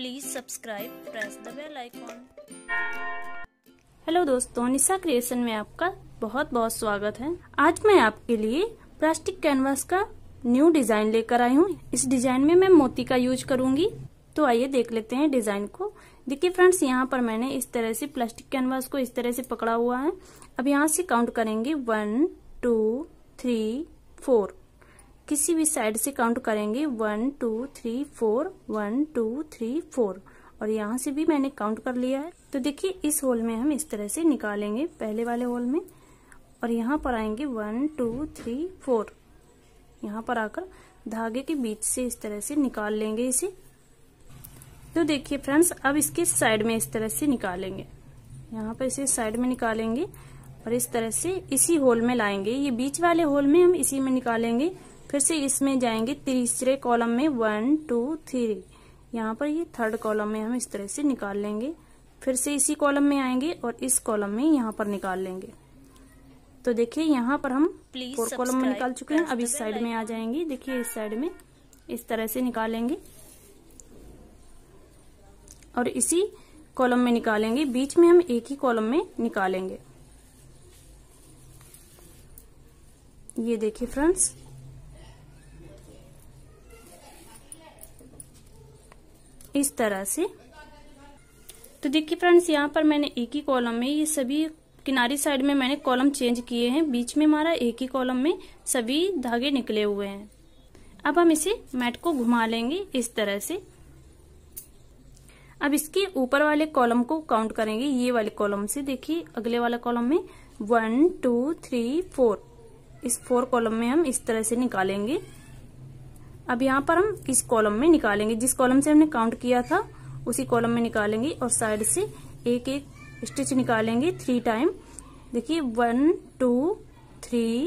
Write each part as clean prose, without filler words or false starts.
Please subscribe, press the bell icon. Hello दोस्तों, Nisha creation में आपका बहुत बहुत स्वागत है। आज मैं आपके लिए प्लास्टिक कैनवास का न्यू डिजाइन लेकर आई हूँ। इस डिजाइन में मैं मोती का यूज करूंगी। तो आइए देख लेते हैं डिजाइन को। देखिए फ्रेंड्स, यहाँ पर मैंने इस तरह से प्लास्टिक कैनवास को इस तरह से पकड़ा हुआ है। अब यहाँ से काउंट करेंगे 1 2 3 4। किसी भी साइड से काउंट करेंगे 1 2 3 4 1 2 3 4 और यहाँ से भी मैंने काउंट कर लिया है। तो देखिए इस होल में हम इस तरह से निकालेंगे, पहले वाले होल में, और यहाँ पर आएंगे 1 2 3 4। यहाँ पर आकर धागे के बीच से इस तरह से निकाल लेंगे इसे। तो देखिए फ्रेंड्स, अब इसके साइड में इस तरह से निकालेंगे। यहाँ पर इसे साइड में निकालेंगे और इस तरह से इसी होल में लाएंगे। ये बीच वाले होल में हम इसी में निकालेंगे। फिर से इसमें जाएंगे तीसरे कॉलम में 1 2 3। यहाँ पर ये थर्ड कॉलम में हम इस तरह से निकाल लेंगे। फिर से इसी कॉलम में आएंगे और इस कॉलम में यहाँ पर निकाल लेंगे। तो देखिए यहाँ पर हम 4 कॉलम में निकाल चुके हैं। अब इस साइड में आ जाएंगे। देखिए इस साइड में इस तरह से निकालेंगे और इसी कॉलम में निकालेंगे। बीच में हम एक ही कॉलम में निकालेंगे। ये देखिए फ्रेंड्स, इस तरह से। तो देखिए फ्रेंड्स, यहाँ पर मैंने एक ही कॉलम में ये सभी किनारी साइड में मैंने कॉलम चेंज किए हैं। बीच में हमारा एक ही कॉलम में सभी धागे निकले हुए हैं। अब हम इसे मैट को घुमा लेंगे इस तरह से। अब इसके ऊपर वाले कॉलम को काउंट करेंगे, ये वाले कॉलम से। देखिए अगले वाला कॉलम में 1 2 3 4। इस 4 कॉलम में हम इस तरह से निकालेंगे। अब यहाँ पर हम इस कॉलम में निकालेंगे, जिस कॉलम से हमने काउंट किया था उसी कॉलम में निकालेंगे और साइड से एक एक स्टिच निकालेंगे 3 टाइम। देखिए 1 2 3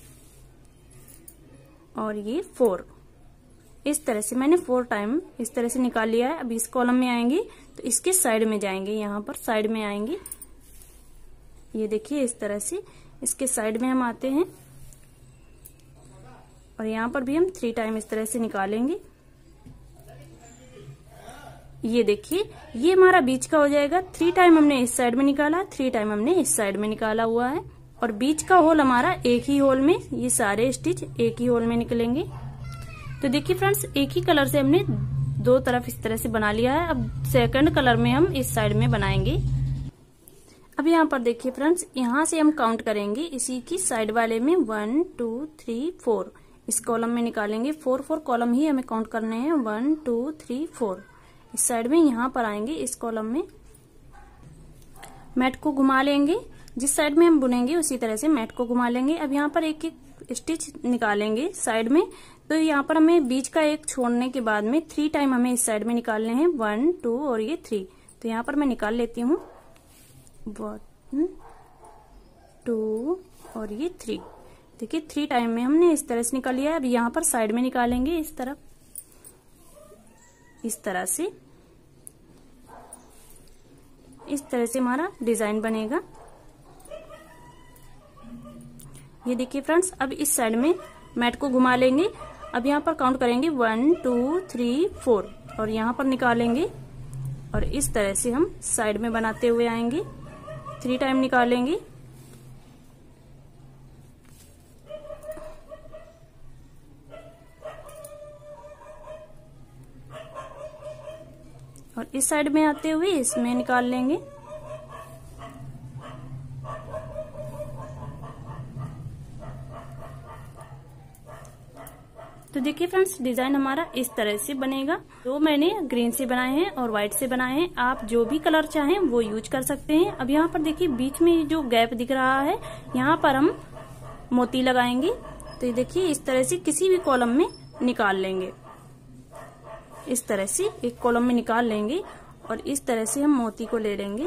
और ये 4। इस तरह से मैंने 4 टाइम इस तरह से निकाल लिया है। अब इस कॉलम में आएंगे तो इसके साइड में जाएंगे, यहाँ पर साइड में आएंगे। ये देखिए इस तरह से इसके साइड में हम आते हैं और यहाँ पर भी हम 3 टाइम इस तरह से निकालेंगे। ये देखिए ये हमारा बीच का हो जाएगा। 3 टाइम हमने इस साइड में निकाला, 3 टाइम हमने इस साइड में निकाला हुआ है और बीच का होल हमारा एक ही होल में, ये सारे स्टिच एक ही होल में निकलेंगे। तो देखिए फ्रेंड्स, एक ही कलर से हमने 2 तरफ इस तरह से बना लिया है। अब सेकंड कलर में हम इस साइड में बनाएंगे। अब यहाँ पर देखिए फ्रेंड्स, यहाँ से हम काउंट करेंगे इसी की साइड वाले में 1 2 3 4। इस कॉलम में निकालेंगे। 4 कॉलम ही हमें काउंट करने हैं। 1 2 3 4। इस साइड में यहाँ पर आएंगे, इस कॉलम में मैट को घुमा लेंगे। जिस साइड में हम बुनेंगे उसी तरह से मैट को घुमा लेंगे। अब यहाँ पर एक एक स्टिच निकालेंगे साइड में। तो यहाँ पर हमें बीच का एक छोड़ने के बाद में 3 टाइम हमें इस साइड में निकालने हैं, 1 2 और ये 3। तो यहाँ पर मैं निकाल लेती हूँ 1 2 और ये 3। देखिए 3 टाइम में हमने इस तरह से निकाल लिया है। अब यहाँ पर साइड में निकालेंगे इस तरफ, इस तरह से। इस तरह से हमारा डिजाइन बनेगा। ये देखिए फ्रेंड्स, अब इस साइड में मैट को घुमा लेंगे। अब यहाँ पर काउंट करेंगे 1 2 3 4 और यहाँ पर निकालेंगे और इस तरह से हम साइड में बनाते हुए आएंगे। 3 टाइम निकालेंगे और इस साइड में आते हुए इसमें निकाल लेंगे। तो देखिए फ्रेंड्स, डिजाइन हमारा इस तरह से बनेगा। तो मैंने ग्रीन से बनाए हैं और व्हाइट से बनाए हैं। आप जो भी कलर चाहें वो यूज कर सकते हैं। अब यहाँ पर देखिए बीच में जो गैप दिख रहा है, यहाँ पर हम मोती लगाएंगे। तो ये देखिए इस तरह से किसी भी कॉलम में निकाल लेंगे। इस तरह से एक कॉलम में निकाल लेंगे और इस तरह से हम मोती को ले लेंगे।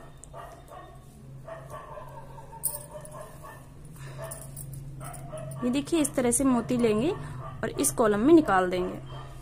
ये देखिए इस तरह से मोती लेंगे और इस कॉलम में निकाल देंगे।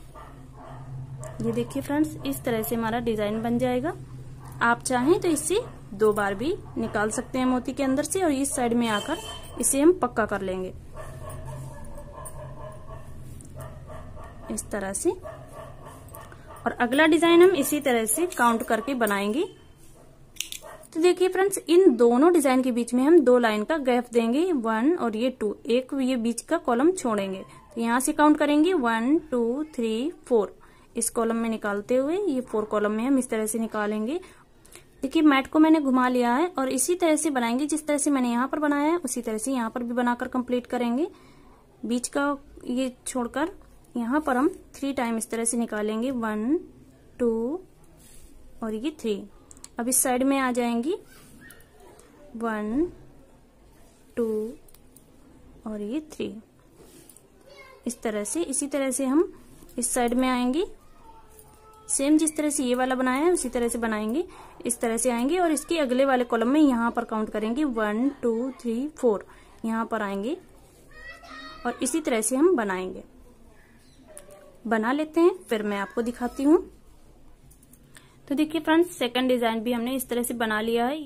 ये देखिए फ्रेंड्स, इस तरह से हमारा डिजाइन बन जाएगा। आप चाहें तो इससे 2 बार भी निकाल सकते हैं मोती के अंदर से और इस साइड में आकर इसे हम पक्का कर लेंगे इस तरह से। और अगला डिजाइन हम इसी तरह से काउंट करके बनाएंगे। तो देखिए फ्रेंड्स, इन दोनों डिजाइन के बीच में हम 2 लाइन का गैप देंगे, 1 और ये 2, एक ये बीच का कॉलम छोड़ेंगे। तो यहाँ से काउंट करेंगे 1 2 3 4, इस कॉलम में निकालते हुए ये 4 कॉलम में हम इस तरह से निकालेंगे। देखिए मैट को मैंने घुमा लिया है और इसी तरह से बनाएंगे, जिस तरह से मैंने यहाँ पर बनाया है उसी तरह से यहाँ पर भी बनाकर कंप्लीट करेंगे। बीच का ये छोड़कर यहाँ पर हम 3 टाइम इस तरह से निकालेंगे, 1 2 और ये 3। अब इस साइड में आ जाएंगी 1 2 और ये 3, इस तरह से। इसी तरह से हम इस साइड में आएंगे, सेम जिस तरह से ये वाला बनाया है उसी तरह से बनाएंगे। इस तरह से आएंगे और इसके अगले वाले कॉलम में यहाँ पर काउंट करेंगे 1 2 3 4, यहाँ पर आएंगे और इसी तरह से हम बनाएंगे। बना लेते हैं, फिर मैं आपको दिखाती हूँ। तो देखिए फ्रेंड्स, सेकंड डिजाइन भी हमने इस तरह से बना लिया है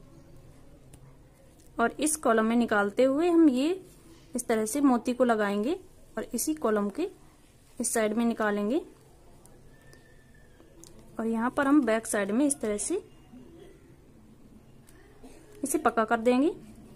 और इस कॉलम में निकालते हुए हम ये इस तरह से मोती को लगाएंगे और इसी कॉलम के इस साइड में निकालेंगे और यहाँ पर हम बैक साइड में इस तरह से इसे पक्का कर देंगे।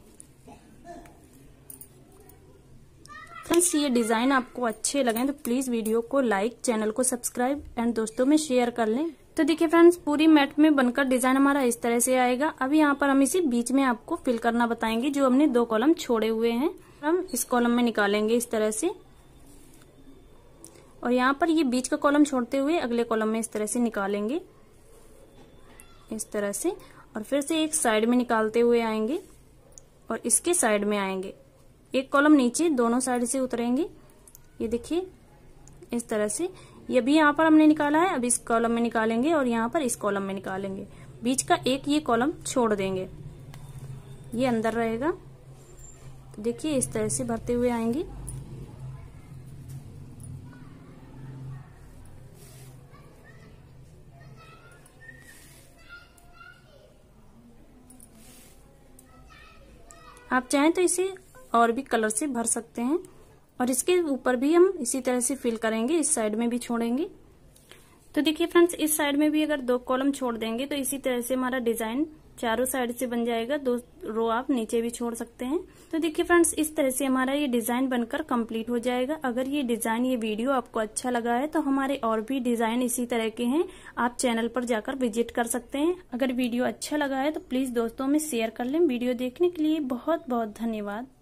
फ्रेंड्स, ये डिजाइन आपको अच्छे लगे तो प्लीज वीडियो को लाइक, चैनल को सब्सक्राइब एंड दोस्तों में शेयर कर लें। तो देखिए फ्रेंड्स, पूरी मैट में बनकर डिजाइन हमारा इस तरह से आएगा। अब यहाँ पर हम इसे बीच में आपको फिल करना बताएंगे, जो हमने 2 कॉलम छोड़े हुए हैं हम इस कॉलम में निकालेंगे इस तरह से और यहाँ पर ये बीच का कॉलम छोड़ते हुए अगले कॉलम में इस तरह से निकालेंगे, इस तरह से। और फिर से एक साइड में निकालते हुए आएंगे और इसके साइड में आएंगे, एक कॉलम नीचे दोनों साइड से उतरेंगे। ये देखिए इस तरह से, ये भी यहाँ पर हमने निकाला है, अब इस कॉलम में निकालेंगे और यहाँ पर इस कॉलम में निकालेंगे। बीच का एक ये कॉलम छोड़ देंगे, ये अंदर रहेगा। तो देखिए इस तरह से भरते हुए आएंगे। आप चाहें तो इसे और भी कलर से भर सकते हैं और इसके ऊपर भी हम इसी तरह से फिल करेंगे, इस साइड में भी छोड़ेंगे। तो देखिए फ्रेंड्स, इस साइड में भी अगर 2 कॉलम छोड़ देंगे तो इसी तरह से हमारा डिजाइन चारों साइड से बन जाएगा। 2 रो आप नीचे भी छोड़ सकते हैं। तो देखिए फ्रेंड्स, इस तरह से हमारा ये डिजाइन बनकर कंप्लीट हो जाएगा। अगर ये डिजाइन, ये वीडियो आपको अच्छा लगा है तो हमारे और भी डिजाइन इसी तरह के हैं, आप चैनल पर जाकर विजिट कर सकते हैं। अगर वीडियो अच्छा लगा है तो प्लीज दोस्तों में शेयर कर लें। वीडियो देखने के लिए बहुत बहुत धन्यवाद।